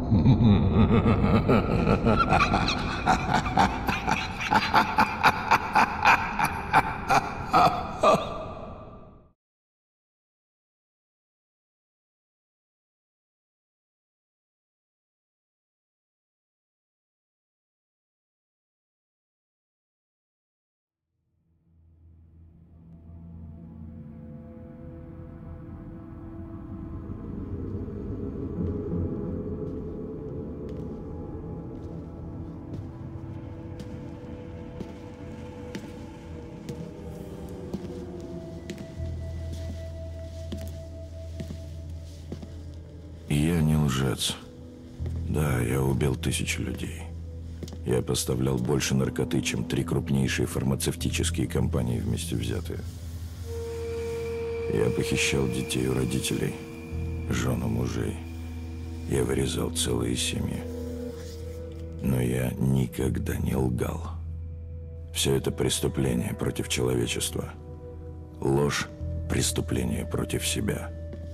Я не лжец. Да, я убил 1000 людей. Я поставлял больше наркоты, чем 3 крупнейшие фармацевтические компании вместе взятые. Я похищал детей у родителей, жен у мужей. Я вырезал целые семьи. Но я никогда не лгал. Все это преступление против человечества. Ложь – преступление против себя.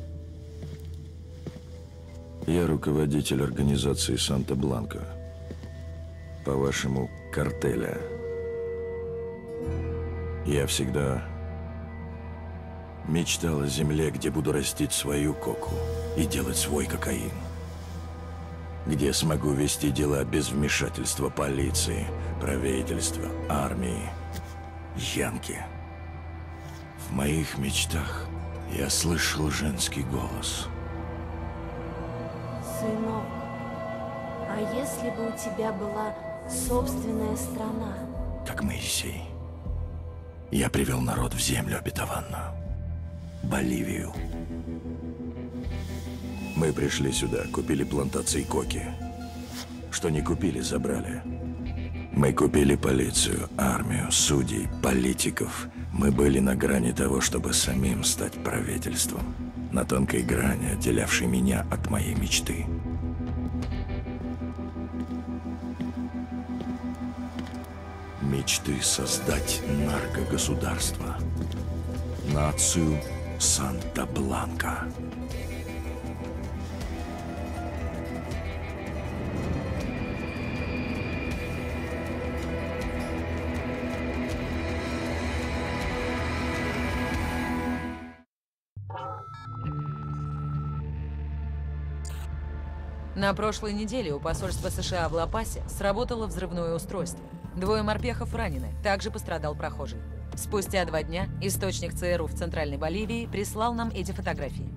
Я руководитель организации Санта-Бланка. По-вашему, картеля. Я всегда мечтал о земле, где буду растить свою коку и делать свой кокаин. Где смогу вести дела без вмешательства полиции, правительства, армии, янки. В моих мечтах я слышал женский голос. Сынок, а если бы у тебя была собственная страна? Как Моисей. Я привел народ в землю обетованную. Боливию. Мы пришли сюда, купили плантации коки. Что не купили, забрали. Мы купили полицию, армию, судей, политиков. Мы были на грани того, чтобы самим стать правительством. На тонкой грани, отделявшей меня от моей мечты. Мечты создать наркогосударство. Нацию Санта-Бланка. На прошлой неделе у посольства США в Ла-Пасе сработало взрывное устройство. 2 морпехов ранены, также пострадал прохожий. Спустя 2 дня источник ЦРУ в Центральной Боливии прислал нам эти фотографии.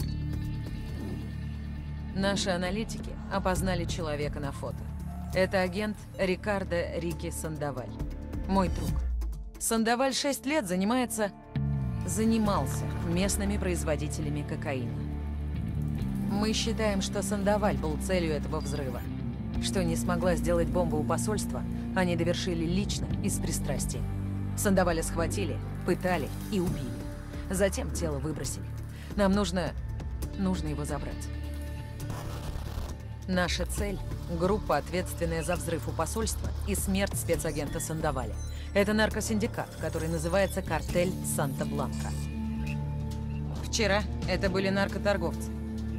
Наши аналитики опознали человека на фото. Это агент Рикардо Рики Сандоваль. Мой друг. Сандоваль 6 лет занимался местными производителями кокаина. Мы считаем, что Сандоваль был целью этого взрыва. Что не смогла сделать бомба у посольства, они довершили лично, из пристрастия. Сандоваля схватили, пытали и убили. Затем тело выбросили. Нам нужно его забрать. Наша цель – группа, ответственная за взрыв у посольства и смерть спецагента Сандоваля. Это наркосиндикат, который называется «Картель Санта-Бланка». Вчера это были наркоторговцы.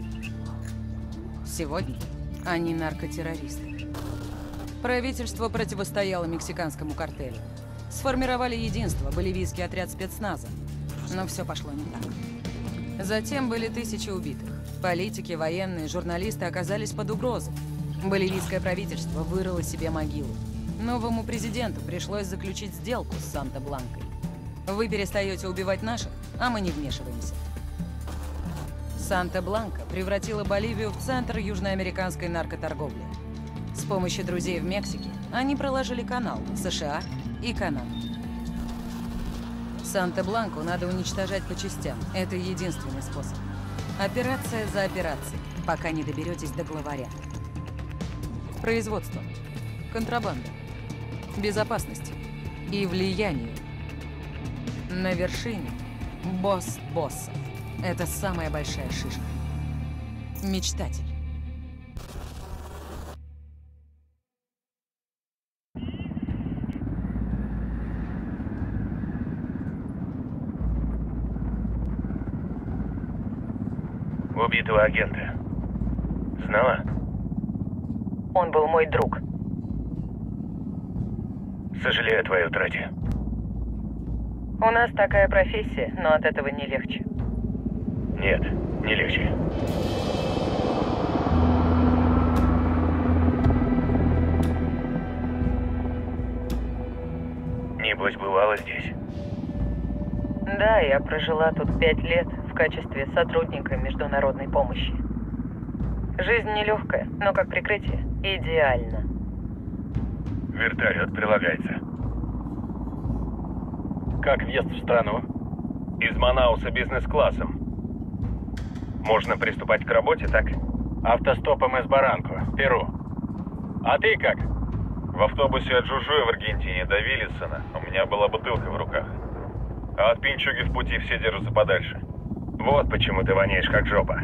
Сегодня они наркотеррористы. Правительство противостояло мексиканскому картелю. Сформировали единство, боливийский отряд спецназа. Но все пошло не так. Затем были 1000 убитых. Политики, военные, журналисты оказались под угрозой. Боливийское правительство вырыло себе могилу. Новому президенту пришлось заключить сделку с Санта-Бланкой. Вы перестаете убивать наших, а мы не вмешиваемся. Санта-Бланка превратила Боливию в центр южноамериканской наркоторговли. С помощью друзей в Мексике они проложили канал в США и Канаду. Санта-Бланку надо уничтожать по частям. Это единственный способ. Операция за операцией, пока не доберетесь до главаря. Производство, контрабанда, безопасность и влияние. На вершине босс боссов. Это самая большая шишка. Мечтатель. Убитого агента. Знала? Он был мой друг. Сожалею о твоей утрате. У нас такая профессия, но от этого не легче. Нет, не легче. Небось, бывало здесь. Да, я прожила тут 5 лет в качестве сотрудника международной помощи. Жизнь нелегкая, но как прикрытие идеально. Вертолет прилагается. Как въезд в страну? Из Манауса бизнес-классом. Можно приступать к работе, так? Автостопом из Баранко, Перу. А ты как? В автобусе от Жужуя в Аргентине до Виллисона у меня была бутылка в руках. А от Пинчуги в пути все держатся подальше. Вот почему ты воняешь как жопа.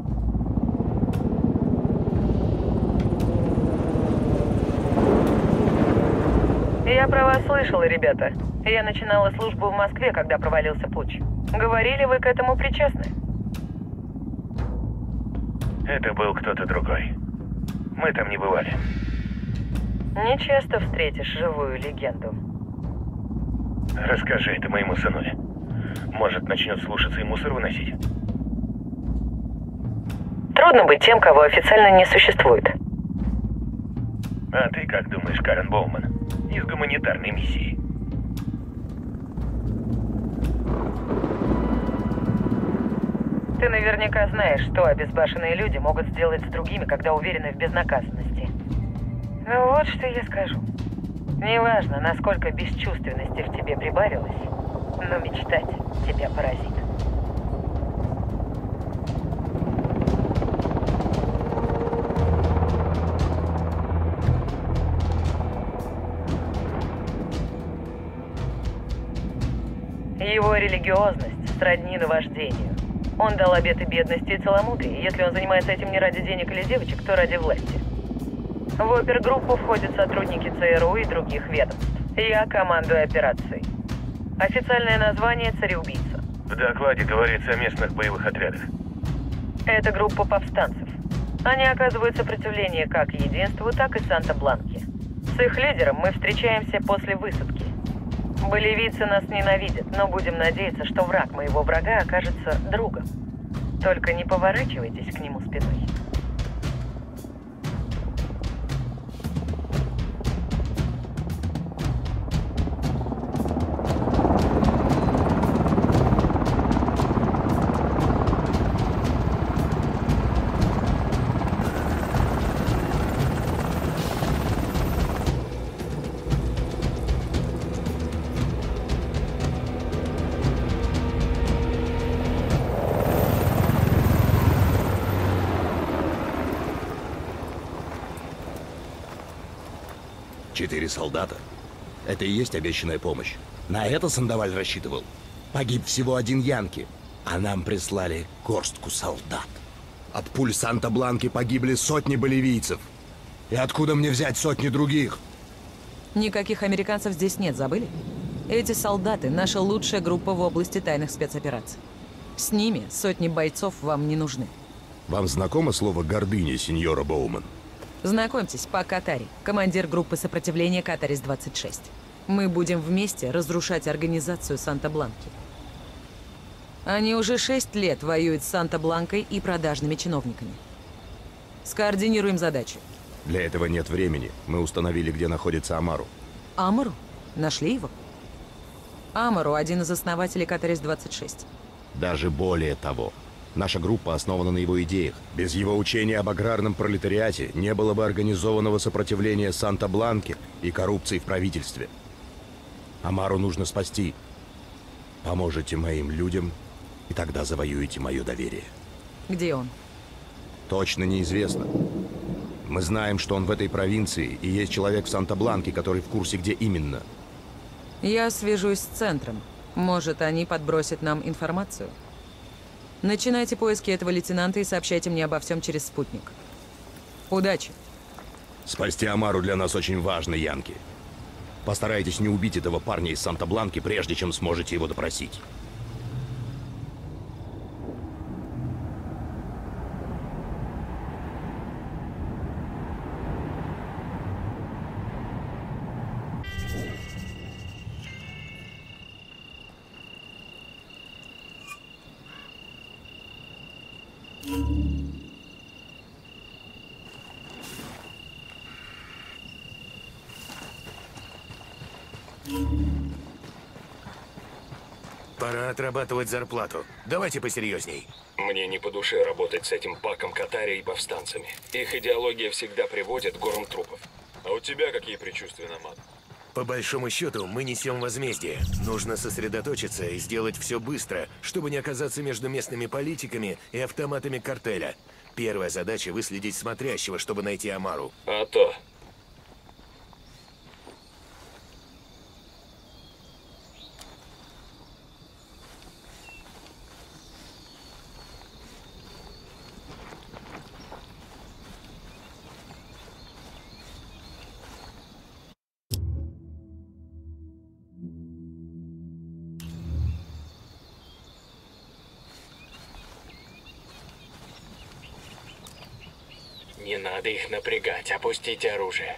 Я про вас слышала, ребята. Я начинала службу в Москве, когда провалился путч. Говорили, вы к этому причастны? Это был кто-то другой. Мы там не бывали. Не часто встретишь живую легенду. Расскажи это моему сынуле. Может, начнет слушаться и мусор выносить. Трудно быть тем, кого официально не существует. А ты как думаешь, Карен Боуман? Из гуманитарной миссии. Ты наверняка знаешь, что обезбашенные люди могут сделать с другими, когда уверены в безнаказанности. Ну вот что я скажу. Неважно, насколько бесчувственности в тебе прибавилось, но мечтать тебя поразит. Его религиозность сродни наваждению. Он дал обеты бедности и целомудрия. Если он занимается этим не ради денег или девочек, то ради власти. В опергруппу входят сотрудники ЦРУ и других ведомств. Я командую операцией. Официальное название – «Цареубийца». В докладе говорится о местных боевых отрядах. Это группа повстанцев. Они оказывают сопротивление как Единству, так и Санта-Бланке. С их лидером мы встречаемся после высадки. Боливийцы нас ненавидят, но будем надеяться, что враг моего врага окажется другом. Только не поворачивайтесь к нему спиной. Четыре солдата. Это и есть обещанная помощь. На это Сандоваль рассчитывал. Погиб всего один янки, а нам прислали горстку солдат. От пуль Санта-Бланки погибли сотни боливийцев. И откуда мне взять сотни других? Никаких американцев здесь нет, забыли? Эти солдаты — наша лучшая группа в области тайных спецопераций. С ними сотни бойцов вам не нужны. Вам знакомо слово «гордыня», сеньора Боуман? Знакомьтесь, Пак Катари, командир группы сопротивления Катарис-26. Мы будем вместе разрушать организацию Санта-Бланки. Они уже 6 лет воюют с Санта-Бланкой и продажными чиновниками. Скоординируем задачи. Для этого нет времени. Мы установили, где находится Амару. Амару? Нашли его? Амару — один из основателей Катарис-26. Даже более того. Наша группа основана на его идеях. Без его учения об аграрном пролетариате не было бы организованного сопротивления Санта-Бланке и коррупции в правительстве. Амару нужно спасти. Поможете моим людям, и тогда завоюете мое доверие. Где он? Точно неизвестно. Мы знаем, что он в этой провинции, и есть человек в Санта-Бланке, который в курсе, где именно. Я свяжусь с центром. Может, они подбросят нам информацию? Начинайте поиски этого лейтенанта и сообщайте мне обо всем через спутник. Удачи! Спасти Амару для нас очень важно, янки. Постарайтесь не убить этого парня из Санта-Бланки, прежде чем сможете его допросить. Пора отрабатывать зарплату. Давайте посерьезней. Мне не по душе работать с этим паком Катари и повстанцами. Их идеология всегда приводит к горам трупов. А у тебя какие предчувствия, Намад? По большому счету, мы несем возмездие. Нужно сосредоточиться и сделать все быстро, чтобы не оказаться между местными политиками и автоматами картеля. Первая задача — выследить смотрящего, чтобы найти Амару. А то. Не надо их напрягать, опустите оружие.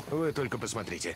Вы только посмотрите.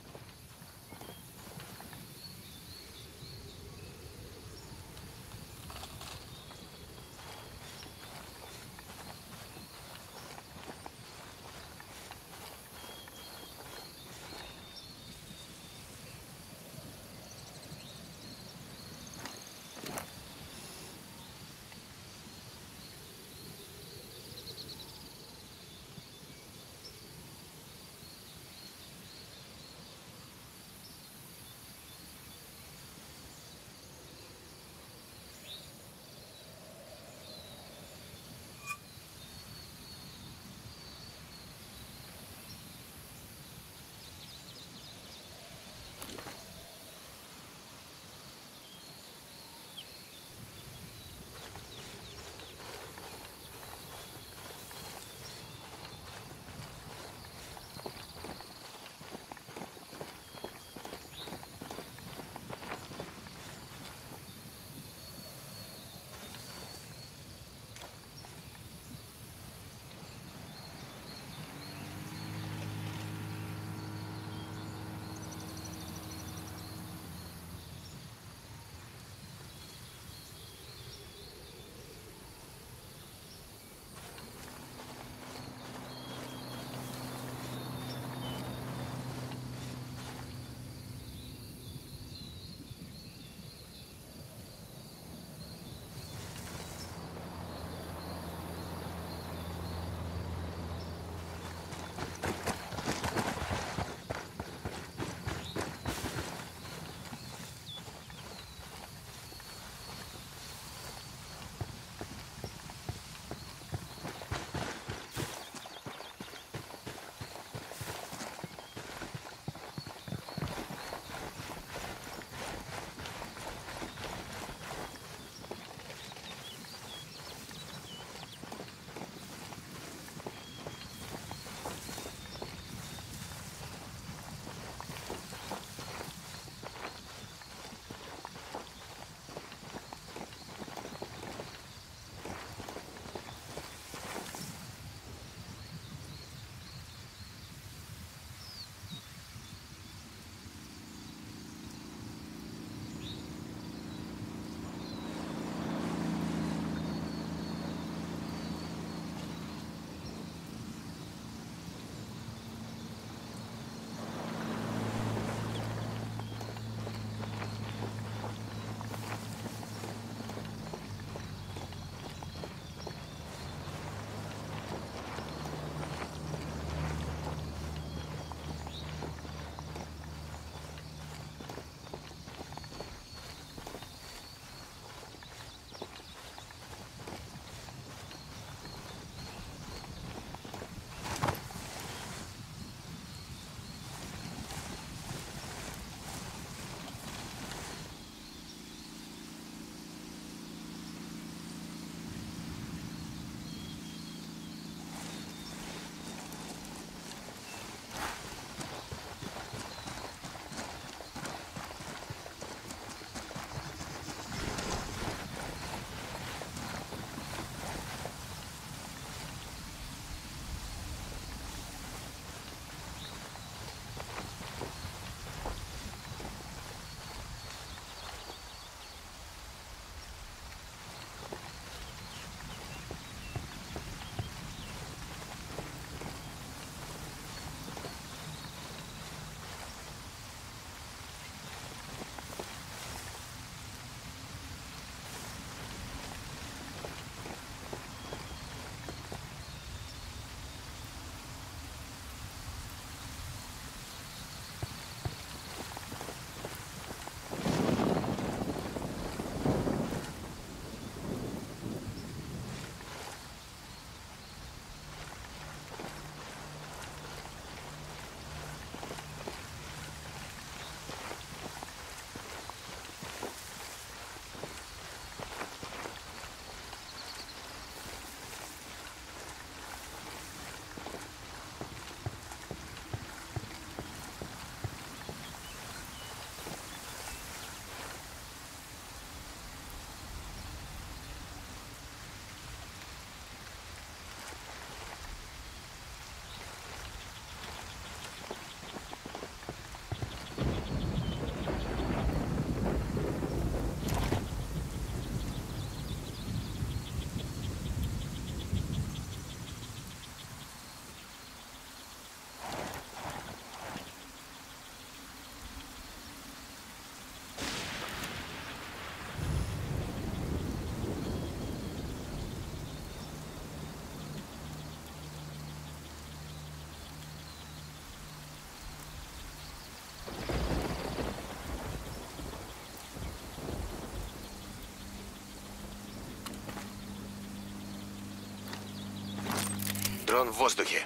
Дрон в воздухе.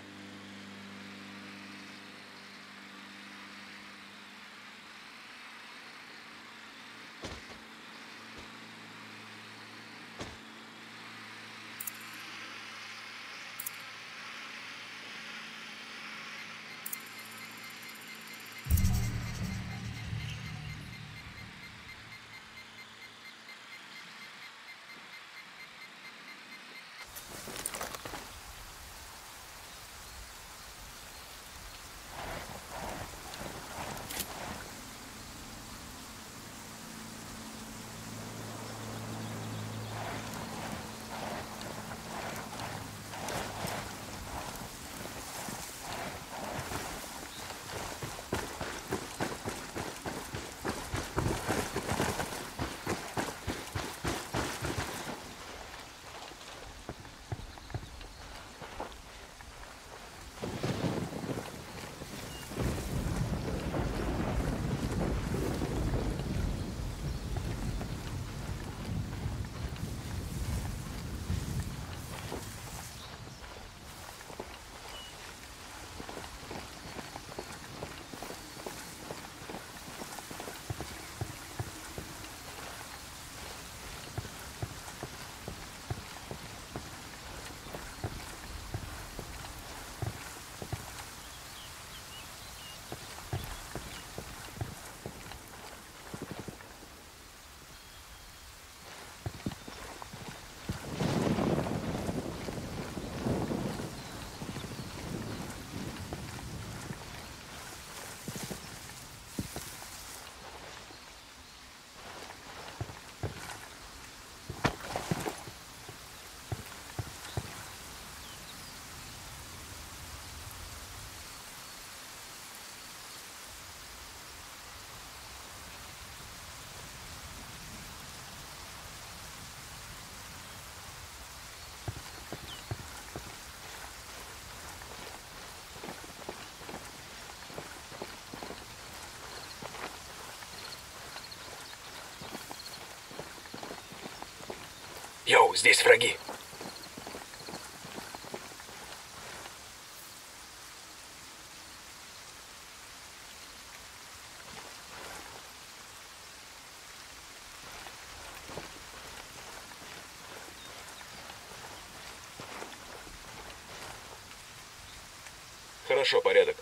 Йоу, здесь враги. Хорошо, порядок.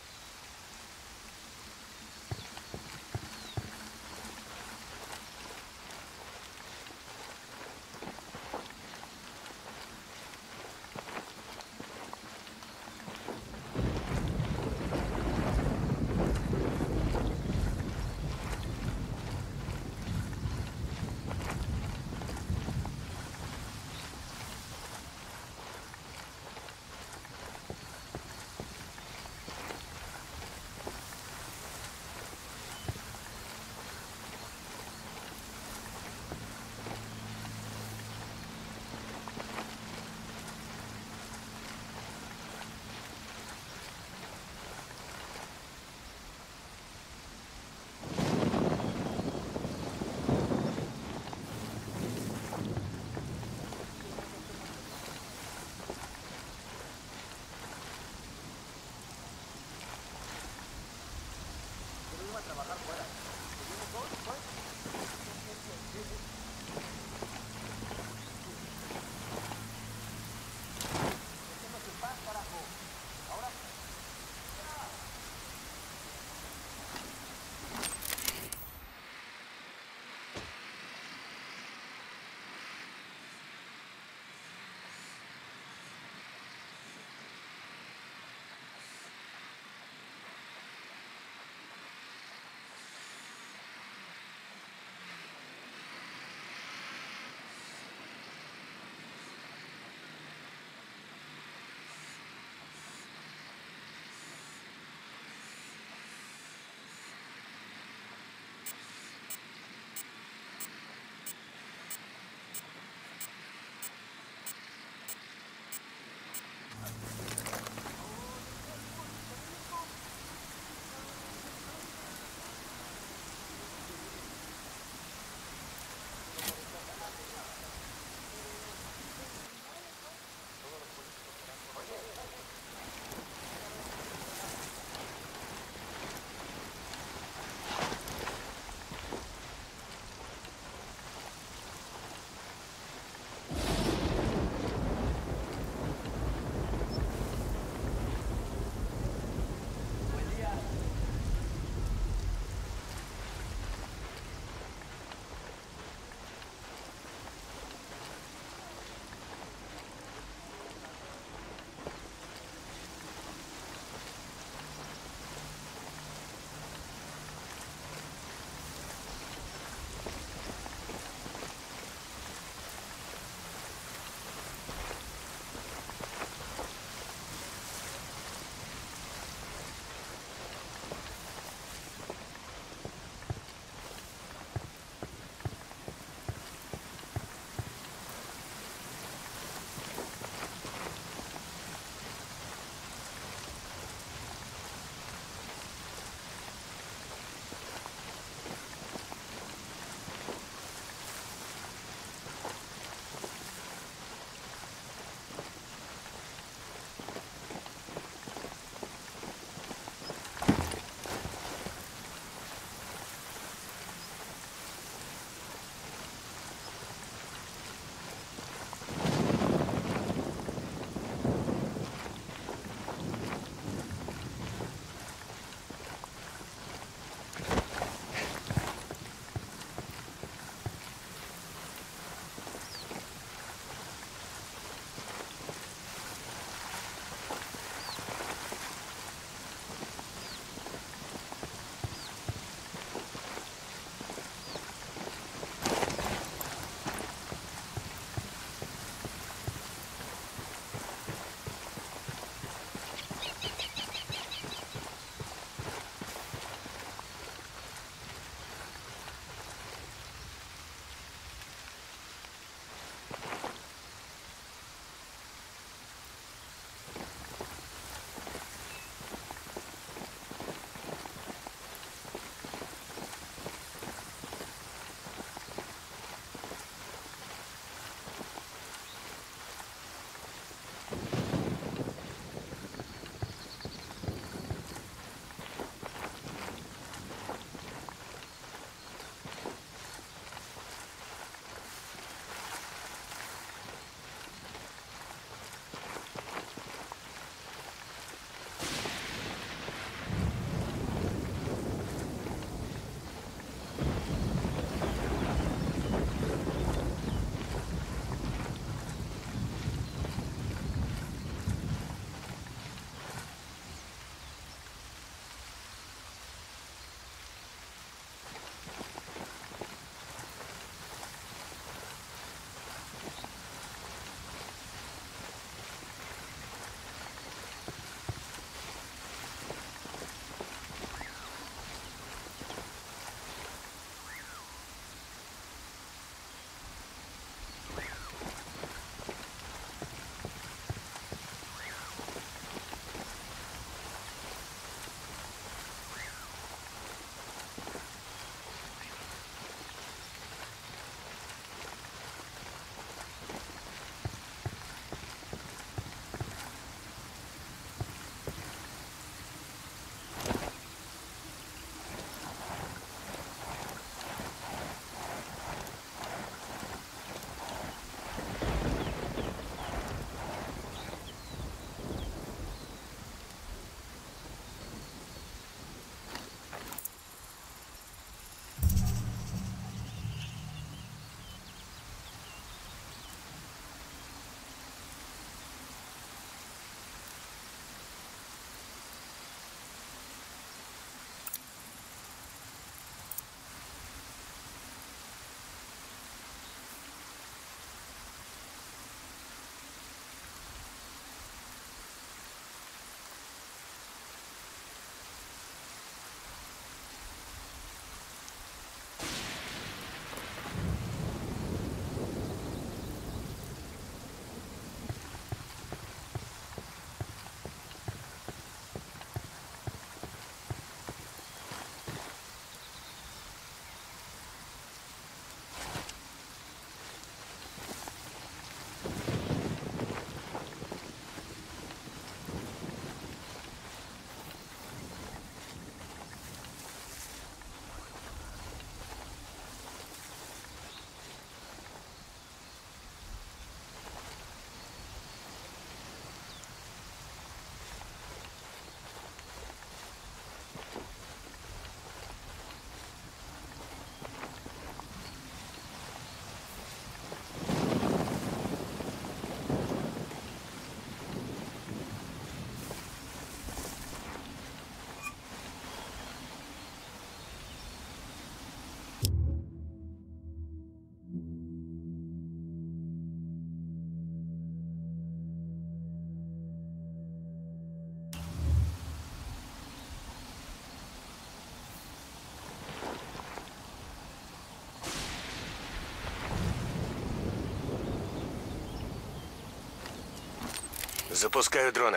Запускаю дрона.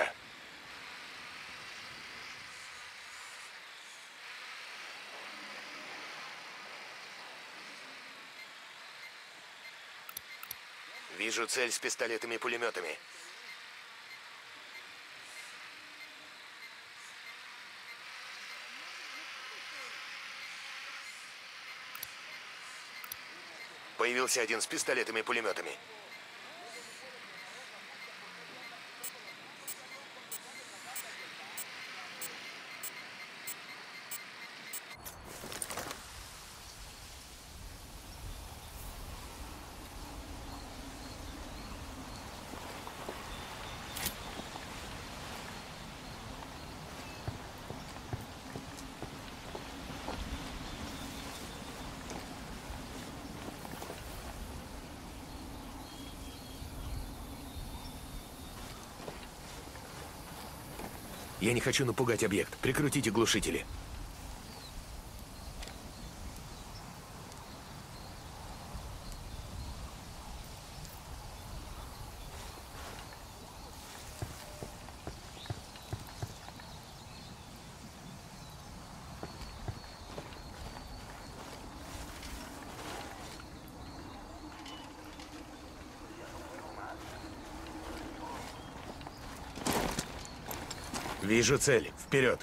Вижу цель с пистолетами-пулеметами. Появился один с пистолетами-пулеметами. Я не хочу напугать объект. Прикрутите глушители. Вижу цель. Вперед!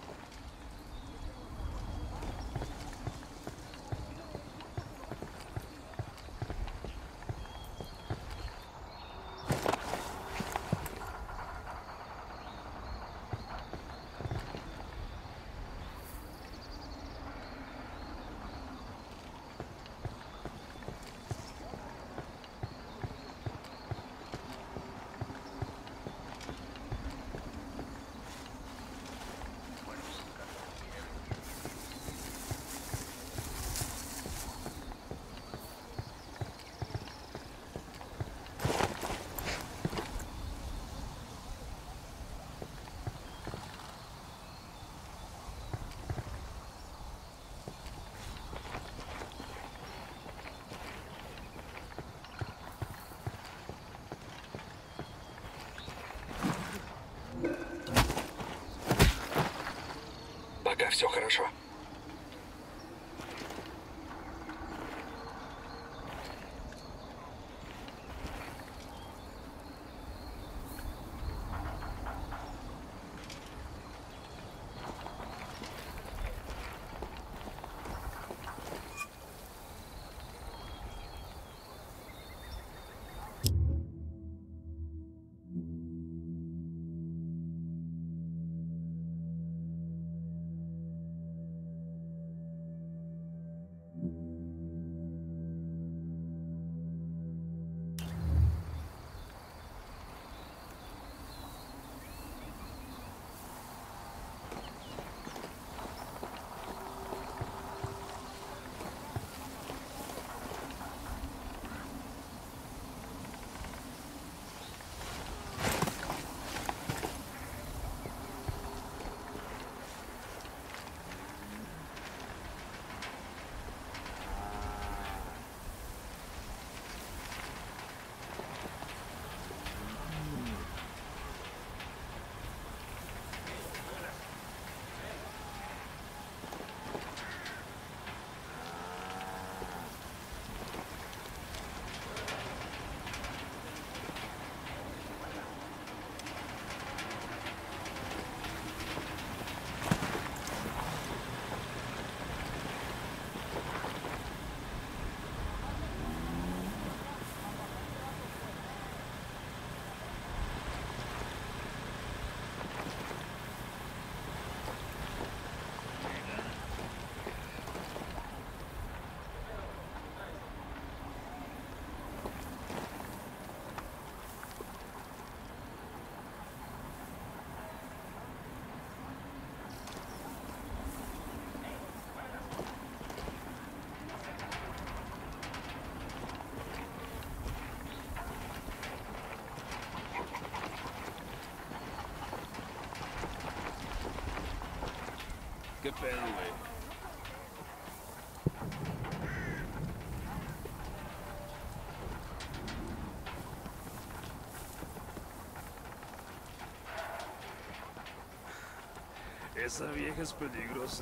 Пока все хорошо. Esa vieja es peligrosa.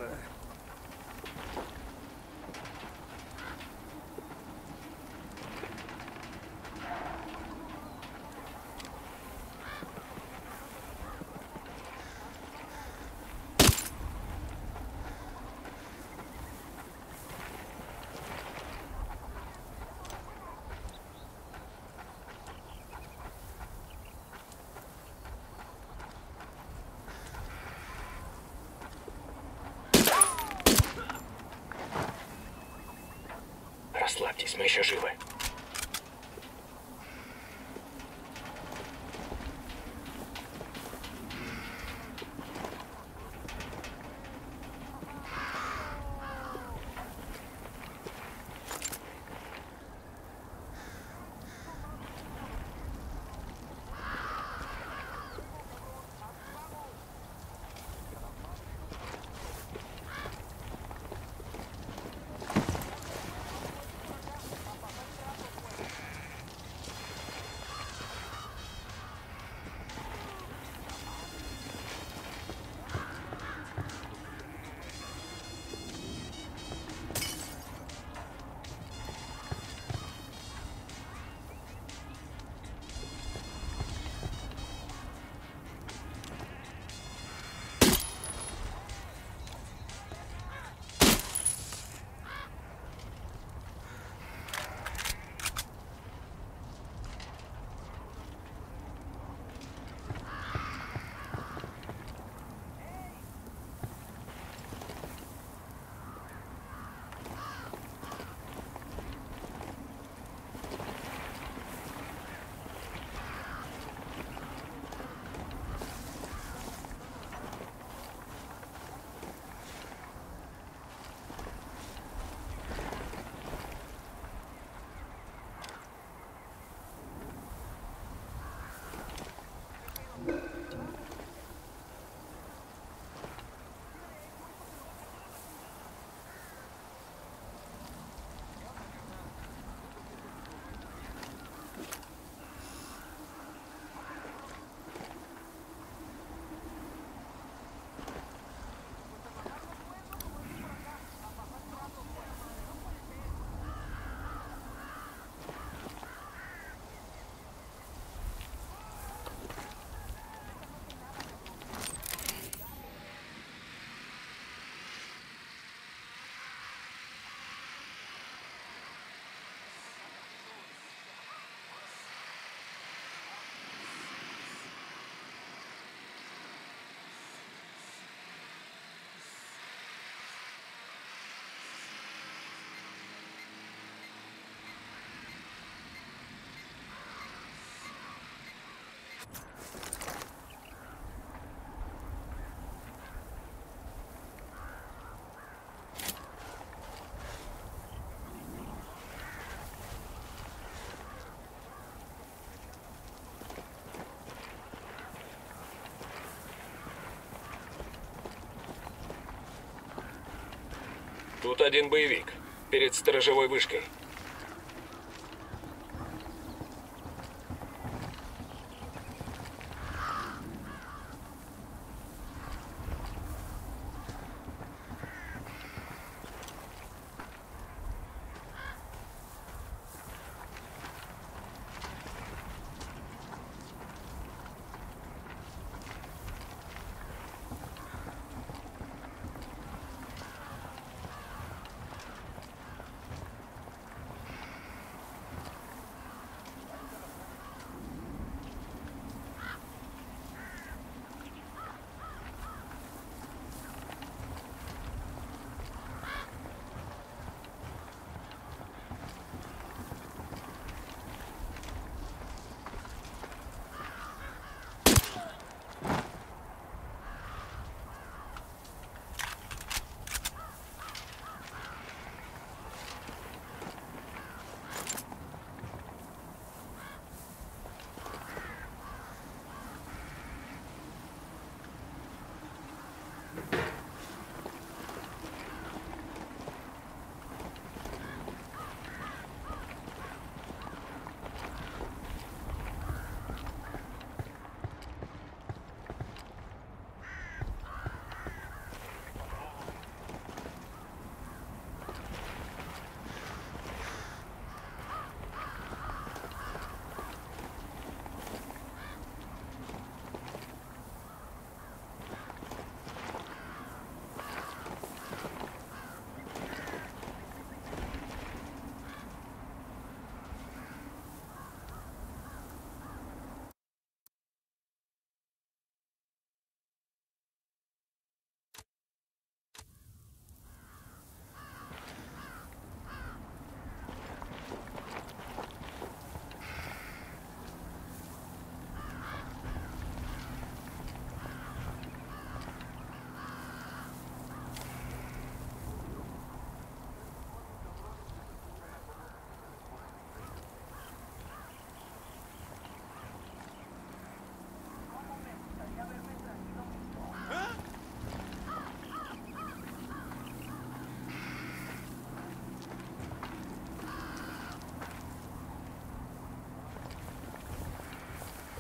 Расслабьтесь, мы еще живы. Тут один боевик. Перед сторожевой вышкой.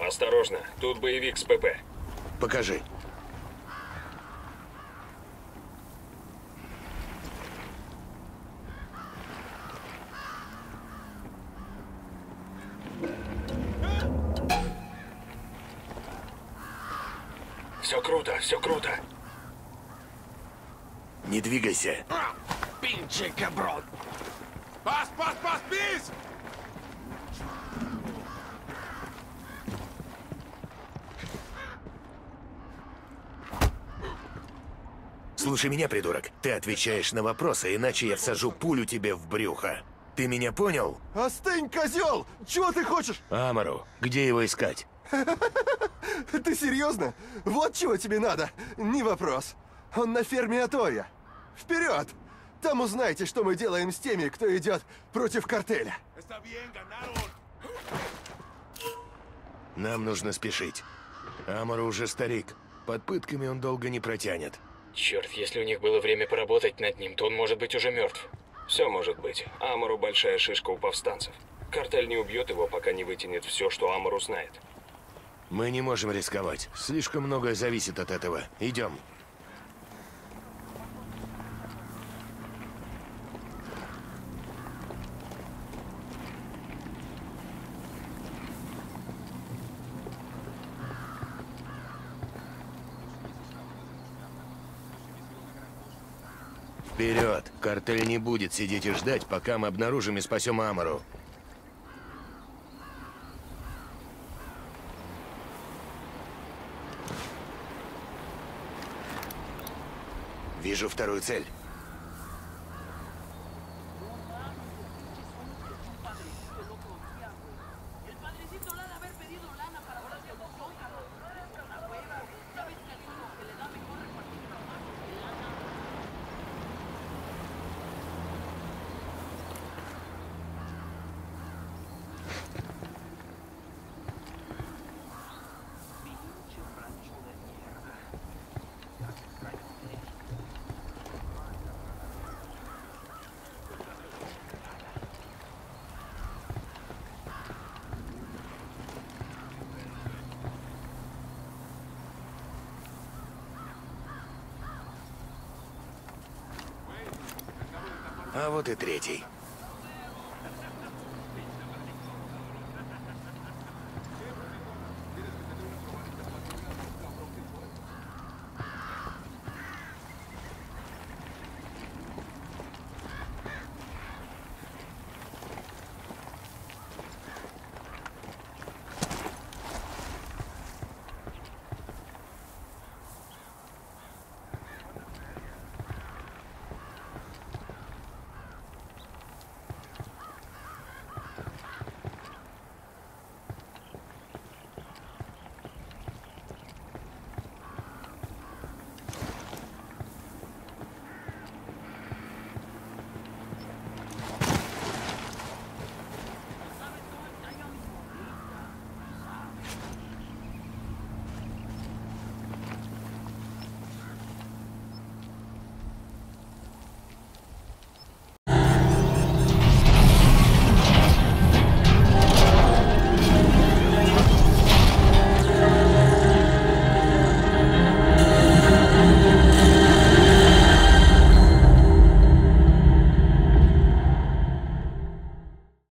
Осторожно, тут боевик с ПП. Покажи. Все круто, все круто. Не двигайся. Pinche cabrón. Paz, paz, paz, please. Слушай меня, придурок. Ты отвечаешь на вопросы, иначе я всажу пулю тебе в брюхо. Ты меня понял? Остынь, козел! Чего ты хочешь? Амару, где его искать? Ты серьезно? Вот чего тебе надо. Не вопрос. Он на ферме Атоя. Вперед! Там узнаете, что мы делаем с теми, кто идет против картеля. Está bien, ganaron. Нам нужно спешить. Амару уже старик. Под пытками он долго не протянет. Черт, если у них было время поработать над ним, то он может быть уже мертв. Все может быть. Амару большая шишка у повстанцев. Картель не убьет его, пока не вытянет все, что Амару знает. Мы не можем рисковать. Слишком многое зависит от этого. Идем. Вперед! Картель не будет сидеть и ждать, пока мы обнаружим и спасем Амару. Вижу вторую цель. А вот и третий.